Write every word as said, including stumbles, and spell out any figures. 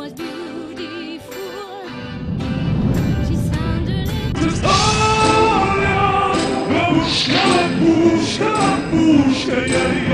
was beautiful. She sounded it. Babushka, babushka, babushka, yeah, yeah.